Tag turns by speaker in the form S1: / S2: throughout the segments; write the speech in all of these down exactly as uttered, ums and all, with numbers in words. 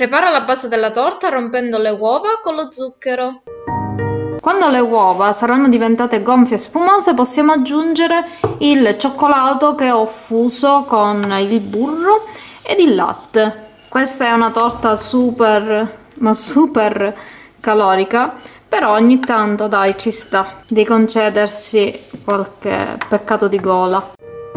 S1: Prepara la base della torta rompendo le uova con lo zucchero.
S2: Quando le uova saranno diventate gonfie e spumose, possiamo aggiungere il cioccolato che ho fuso con il burro ed il latte. Questa è una torta super, ma super calorica, però ogni tanto, dai, ci sta di concedersi qualche peccato di gola.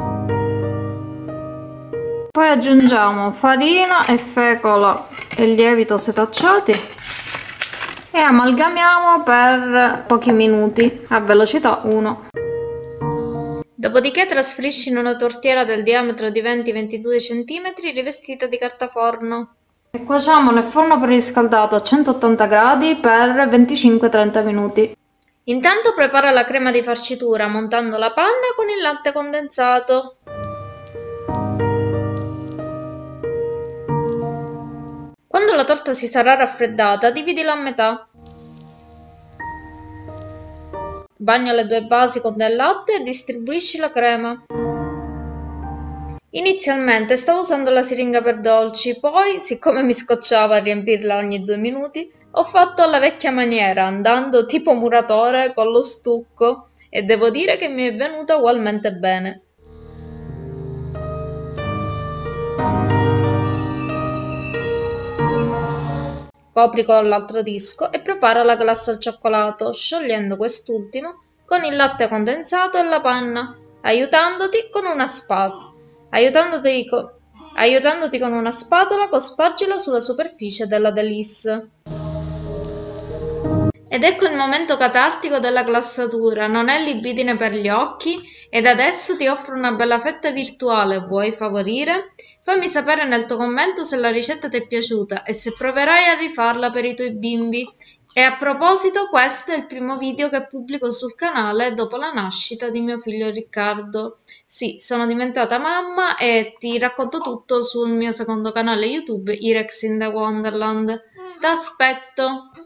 S2: Poi aggiungiamo farina e fecola e lievito setacciati e amalgamiamo per pochi minuti a velocità uno.
S1: Dopodiché trasferisci in una tortiera del diametro di venti ventidue centimetri rivestita di carta forno.
S2: E cuociamo nel forno preriscaldato a centottanta gradi per venticinque trenta minuti.
S1: Intanto prepara la crema di farcitura montando la panna con il latte condensato. Quando la torta si sarà raffreddata, dividila a metà. Bagna le due basi con del latte e distribuisci la crema. Inizialmente stavo usando la siringa per dolci, poi, siccome mi scocciava a riempirla ogni due minuti, ho fatto alla vecchia maniera, andando tipo muratore con lo stucco, e devo dire che mi è venuta ugualmente bene. Copri con l'altro disco e prepara la glassa al cioccolato, sciogliendo quest'ultimo con il latte condensato e la panna, aiutandoti con una spatola. Aiutandoti, co aiutandoti con una spatola, cospargila sulla superficie della delice. Ed ecco il momento catartico della glassatura, non è libidine per gli occhi, ed adesso ti offro una bella fetta virtuale, vuoi favorire? Fammi sapere nel tuo commento se la ricetta ti è piaciuta e se proverai a rifarla per i tuoi bimbi. E a proposito, questo è il primo video che pubblico sul canale dopo la nascita di mio figlio Riccardo. Sì, sono diventata mamma e ti racconto tutto sul mio secondo canale YouTube, Irex in the Wonderland. T'aspetto!